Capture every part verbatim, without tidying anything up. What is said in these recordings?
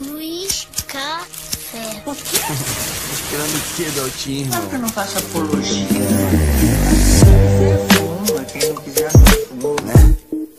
Luiz Café. Esperando o que, Daltinho? Claro que eu não faço apologia. Você fuma, quem não quiser não fuma, né?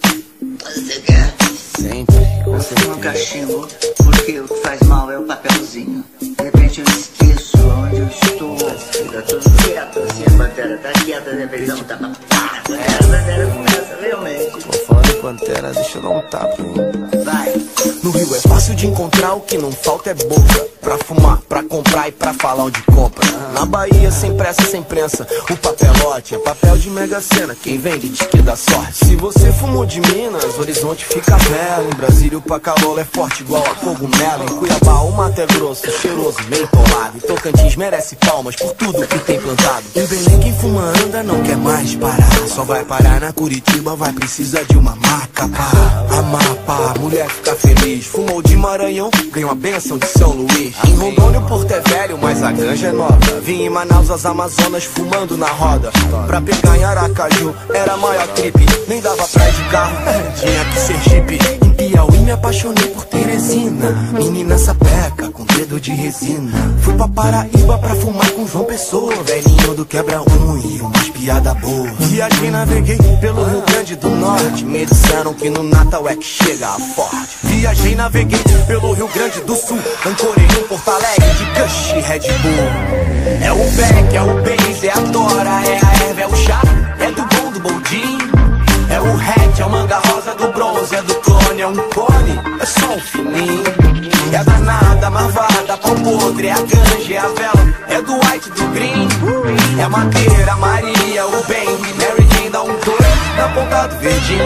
Você quer? Sempre. Você fuma cachimbo, porque o que faz mal é o papelzinho. De repente eu esqueço onde eu estou. Fica tudo quieto, assim, a pantera tá quieta, de repente dá um tapa. Pá, a pantera começa realmente. Tô falando em pantera, deixa eu dar um tapa, hein? Vai. No Rio é fácil de encontrar, o que não falta é boca. Pra fumar, pra comprar e pra falar onde compra. Na Bahia, sem pressa, sem prensa, o papelote é papel de Mega Sena. Quem vende diz que dá sorte. Se você fumou de Minas, Horizonte fica belo. Em Brasília o pacalolo é forte igual a cogumelo. Em Cuiabá o mato é grosso, cheiroso, bem polado. E Tocantins merece palmas por tudo que tem plantado. Em Belém quem fuma anda não quer mais parar. Só vai parar na Curitiba, vai precisar de uma maca pá. Amapá, mulher fica feliz. Fumou de Maranhão, ganhou a bênção de São Luís. Em Rondônia o Porto é velho, mas a ganja é nova. Vim em Manaus as Amazonas fumando na roda. Pra pegar em Aracaju era a maior trip. Nem dava pra ir de carro, tinha que ser jipe. Em Piauí me apaixonei por Teresina. Menina sapeca com dedo de resina. Fui pra Paraíba pra fumar com João Pessoa. Velhinho do quebra-unha e umas piada boa. Viajei, naveguei pelo Rio Grande do Norte. Me disseram que no Natal é que chega a forte. Viajei, naveguei pelo Rio Grande do Sul. Ancorei em Porto Alegre de Kush e Red Bull. É o Beck, é o Benz, é a Dora, é a erva, é o chá, é do bom, do boldinho. É o hatch, é o manga rosa do bronze, é do clone, é um cone, é só um fininho. É danada, marvada, pau podre, é a ganja, é a vela, é do white, do green. É a madeira, Maria, o bem, Mary Jane dá um dois na ponta do verdinho.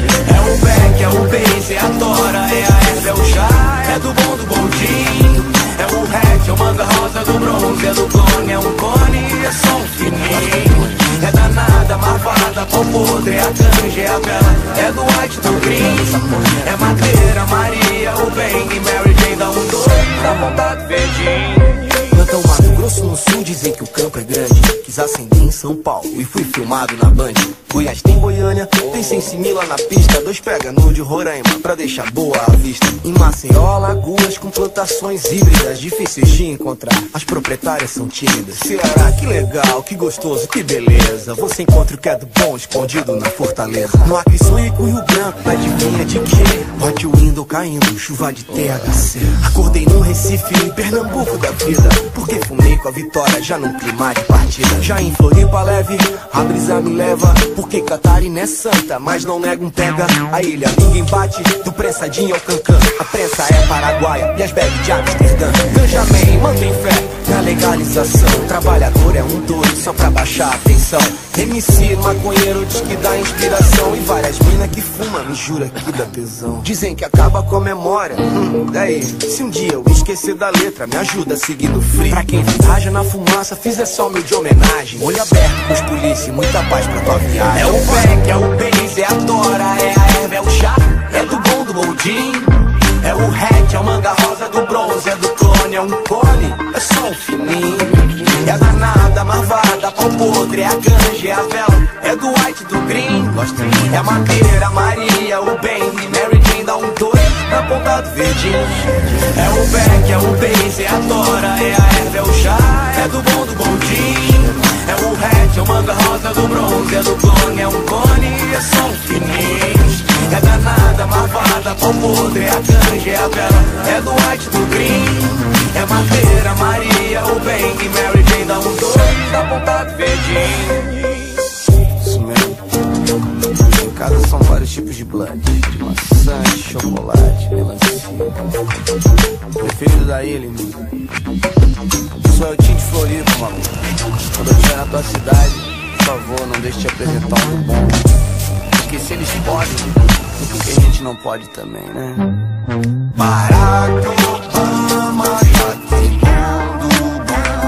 É o Beck, é o Benz, é a Dora, é a erva, é o chá, é do bom, do boldinho. É o hatch, é o manga rosa do bronze, é do clone, é um cone, é só um fininho. É danada, marvada, pau podre, é a ganja, é a vela, é do white, do green. É madeira, Maria, o bem e Mary Jane dá um dois na ponta do verdinho. Plantão Mato Grosso no sul, dizem que o campo é grande. Quis acender em São Paulo e fui filmado na Band. Goiás tem Goiânia, tem Sensimila na pista. Dois pega no de Roraima pra deixar boa a vista. Em Maceió, lagoas com plantações híbridas, difíceis de encontrar, as proprietárias são tímidas. Ceará, que legal, que gostoso, que beleza. Você encontra o que é do bom escondido na fortaleza. No Acre, sonhei com o Rio Branco, adivinha de quê? Hot window caindo, chuva de T H C. Acordei no Recife, em Pernambuco da vida, porque fumei com a vitória já num clima de partida. Já em Floripa leve, a brisa me leva, porque Catarina é santa, mas não nega um pega. A ilha ninguém bate, do prensadinho ao cancã. A prensa é paraguaia e as bags de Amsterdã. Benjamin, mantém fé na legalização. Trabalhador é um doido só pra baixar a tensão. M C, maconheiro, diz que dá inspiração. E várias minas que fuma, me jura que dá tesão. Dizem que acaba com a memória, hum, daí se um dia eu esquecer da letra, me ajuda a seguir no free. Pra quem viaja na fumaça, fiz essa humilde de homenagem. Olho aberto pros polícia e muita paz pra tua viagem. É o Beck, é o Benz, é a Dora, é a erva, é o chá, é do bom, do boldinho. É o hatch, é o manga rosa do bronze, é do clone, é um cone, é só um fininho. É danada, marvada, pau podre, é a ganja, é a vela, é do white, do green. É a madeira, Maria, o bem e Mary Jane dá um dois na ponta do verdinho. É o Beck, é o Benz, é a Dora, é a erva, é o chá, é do bom, do boldinho. É o hatch, é o manga rosa do bronze, é do clone, é um cone, é só um fininho. É danada, marvada, pau podre, é a ganja, é a vela, é do white, do green. É madeira, Maria, o bem e Mary Jane dá um dois na ponta do verdinho. Isso mesmo. Em casa são vários tipos de blunt, de maçã, de chocolate, melancia. Preferido da ilha, irmão. Sou eu, Tim de Floripa, maluco. Quando eu estiver na tua cidade, por favor, não deixe te apresentar um do bom. Porque se eles podem, porque a gente não pode também, né? Barack Obama já tem mundo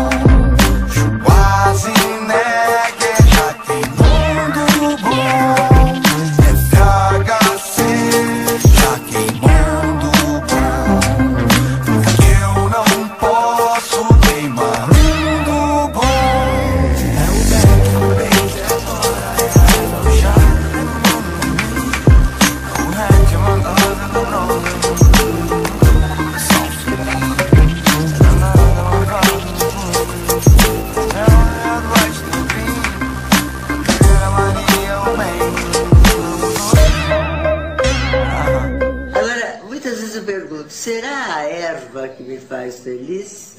bom. Schwarzenegger já tem mundo bom. F H C já tem mundo bom. Porque eu não posso queimar mundo bom. É o Beck, o Benz, é a Dora, é a erva, o chá, é o hatch, é o manga rosa do bronze. será a erva que me faz feliz?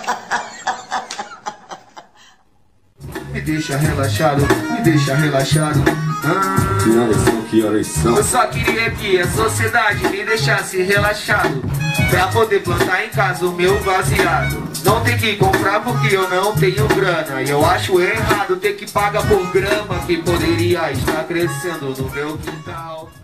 Me deixa relaxado, me deixa relaxado. Ah, que horas são, que horas são? eu só queria que a sociedade me deixasse relaxado, pra poder plantar em casa o meu baseado. Não tem que comprar porque eu não tenho grana. E eu acho errado ter que pagar por grama que poderia estar crescendo no meu quintal.